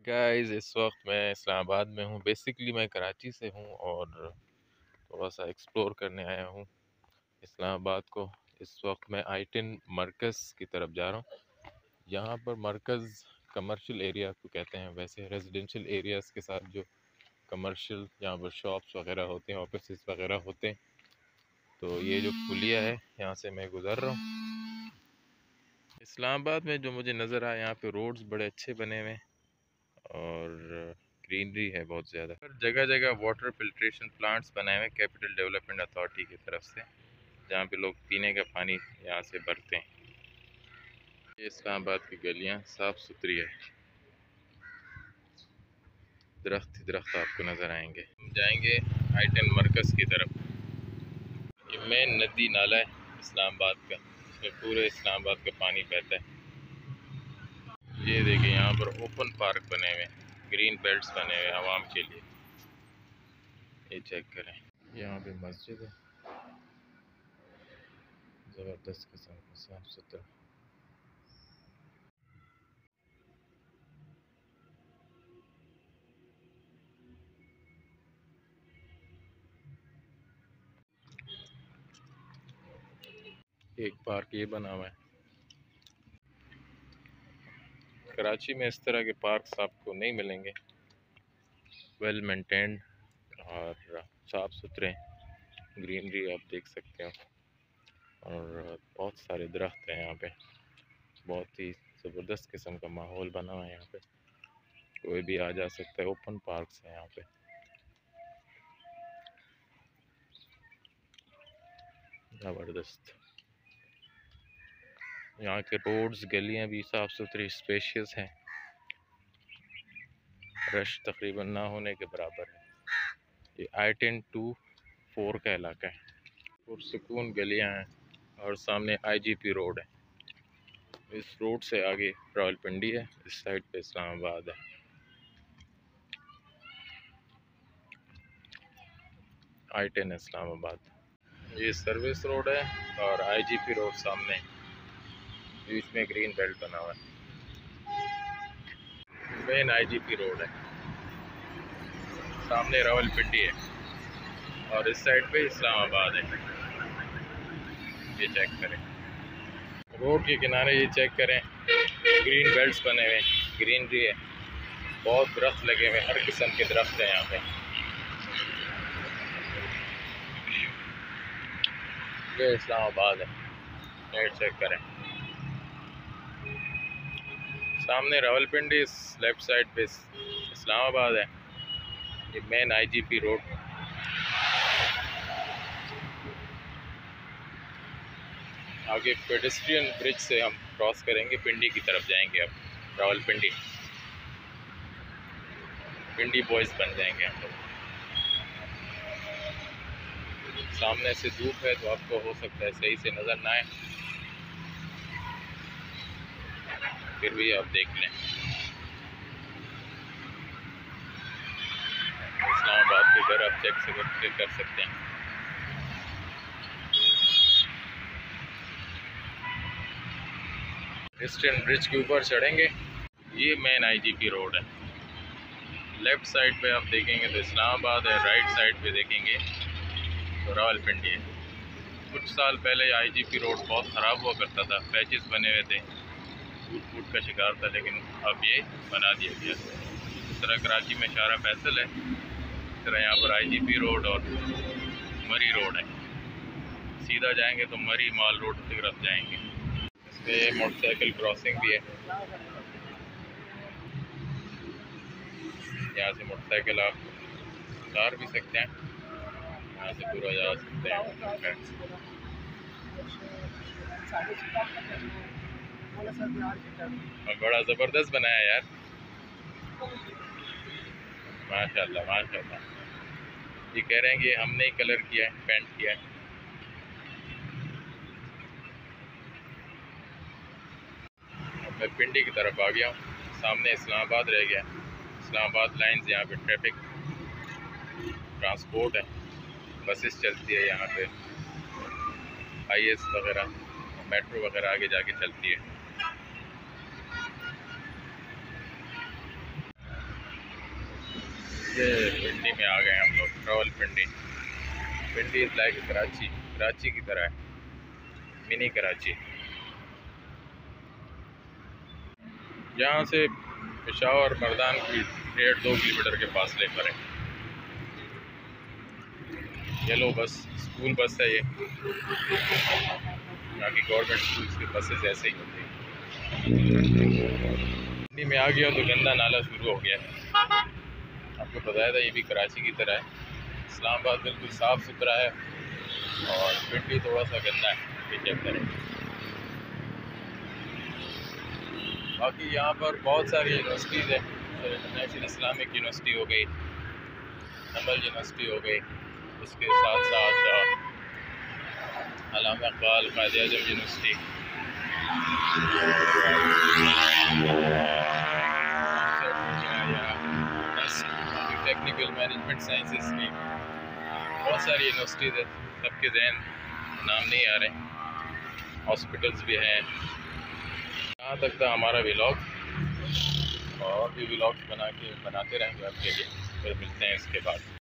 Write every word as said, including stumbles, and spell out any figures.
Guys इस वक्त मैं इस्लामाबाद में हूँ। बेसिकली मैं कराची से हूँ और थोड़ा सा एक्सप्लोर करने आया हूँ इस्लामाबाद को। इस वक्त मैं आई टेन मरकज़ की तरफ जा रहा हूँ। यहाँ पर मरकज़ कमर्शियल एरिया को कहते हैं। वैसे रेजिडेंशियल एरियाज़ के साथ जो कमर्शियल यहाँ पर शॉप्स वगैरह होते हैं, ऑफिस वगैरह होते हैं। तो ये जो पुलिया है यहाँ से मैं गुज़र रहा हूँ। इस्लामाबाद में जो मुझे नज़र आया, यहाँ पे रोड्स बड़े अच्छे बने हुए हैं और ग्रीनरी है बहुत ज़्यादा। जगह जगह वाटर फिल्ट्रेशन प्लांट्स बनाए हुए कैपिटल डेवलपमेंट अथॉरिटी की तरफ से, जहाँ पे लोग पीने का पानी यहाँ से भरते हैं। ये इस्लामाबाद की गलियाँ साफ़ सुथरी है, दरख्त ही दरख्त आपको नज़र आएंगे। हम जाएंगे आई टेन मरकज़ की तरफ। ये मेन नदी नाला है इस्लामाबाद का, इसमें पूरे इस्लामाबाद का पानी बहता है। ये देखिए यहाँ पर ओपन पार्क बने हुए, ग्रीन बेल्ट्स बने हुए आवाम के लिए। ये चेक करें, यहाँ पे मस्जिद है, ज़बरदस्त किस्म का साफ सुथरा। एक पार्क ये बना हुआ है। कराची में इस तरह के पार्क्स आपको नहीं मिलेंगे, वेल मेंटेन्ड और साफ़ सुथरे, ग्रीनरी आप देख सकते हो और बहुत सारे दरख्त हैं यहाँ पे। बहुत ही ज़बरदस्त किस्म का माहौल बना हुआ है यहाँ पे, कोई भी आ जा सकता है। ओपन पार्क्स हैं यहाँ पे, ज़बरदस्त। यहाँ के रोड्स गलियाँ भी साफ़ सुथरी स्पेशियस हैं, रश तकरीबन ना होने के बराबर है। ये आई टेन टू फोर का इलाका है, पुरसुकून गलियाँ हैं और सामने आई जी पी रोड है। इस रोड से आगे रावलपिंडी है, इस साइड पे इस्लामाबाद है। आई टेन इस्लामाबाद, ये सर्विस रोड है और आई जी पी रोड सामने, बीच में ग्रीन बेल्ट बना हुआ है। Main I G P road है, सामने रावलपिंडी है और इस साइड पे इस्लामाबाद है। ये चेक करें, रोड के किनारे ये चेक करें, ग्रीन बेल्ट्स बने हुए, ग्रीनरी है, बहुत दरख्त लगे हुए, हर किस्म के दरख्त हैं यहाँ पे। ये इस्लामाबाद है, नेट चेक करें। सामने रावलपिंडी, लेफ्ट साइड पे इस्लामाबाद है। ये main I G P road. आगे पेडेस्ट्रियन ब्रिज से हम क्रॉस करेंगे, पिंडी की तरफ जाएंगे। अब रावलपिंडी पिंडी बॉयज़ बन जाएंगे हम लोग। सामने से धूप है तो आपको हो सकता है सही से नज़र ना आए, फिर भी आप देख लें। इस्लामाबाद के घर आप चेक से कर सकते हैं। ईस्टर्न ब्रिज के ऊपर चढ़ेंगे, ये main I G P road है। लेफ़्ट साइड पे आप देखेंगे तो इस्लामाबाद है, राइट साइड पे देखेंगे तो रावलपिंडी है। कुछ साल पहले आई जी पी रोड बहुत ख़राब हुआ करता था, पैचेस बने हुए थे, टूट फूट का शिकार था, लेकिन अब ये बना दिया गया। इस तरह कराची में शारा फैसल है, इस तरह यहाँ पर आई जी पी रोड और मरी रोड है। सीधा जाएंगे तो मरी माल रोड की तरफ जाएंगे। पे मोटरसाइकिल क्रॉसिंग भी है, यहाँ से मोटरसाइकिल आप उतार भी सकते हैं, यहाँ से पूरा जा सकते हैं। और बड़ा ज़बरदस्त बनाया यार, माशाल्लाह माशाल्लाह। ये कह रहे हैं कि हमने ही कलर किया है, पेंट किया है। मैं पिंडी की तरफ आ गया हूँ, सामने इस्लामाबाद रह गया। इस्लामाबाद लाइंस, यहाँ पे ट्रैफिक ट्रांसपोर्ट है, बसेस चलती है यहाँ पे, आई एस वगैरह, मेट्रो वगैरह आगे जाके चलती है। ये पिंडी में आ गए हम लोग, Rawalpindi. Pindi is like Karachi, Karachi की तरह है, मिनी कराची। यहाँ से पेशावर मर्दान की डेढ़ दो किलोमीटर के फासले पर है। येलो बस स्कूल बस है ये, यहाँ की गवर्नमेंट स्कूल्स की बसेस ऐसे ही होती हैं। पिंडी में आ गया तो गंदा नाला शुरू हो गया। आपको बताया था ये भी कराची की तरह है। इस्लामाबाद बिल्कुल साफ़ सुथरा है और पिंडी थोड़ा सा गंदा है, ये चेक करें। बाकी यहाँ पर बहुत सारी यूनिवर्सिटीज़ हैं, नेशनल इस्लामिक यूनिवर्सिटी हो गई, नमल यूनिवर्सिटी हो गई, उसके साथ साथ Allama Iqbal Quaid e Azam university, technical management sciences की बहुत सारी यूनिवर्सिटीज़ है, सबके ज़हन नाम नहीं आ रहे। हॉस्पिटल्स भी हैं। यहाँ तक था हमारा व्लॉग, और भी व्लॉग्स बना के बनाते रहेंगे आपके लिए। फिर मिलते हैं इसके बाद।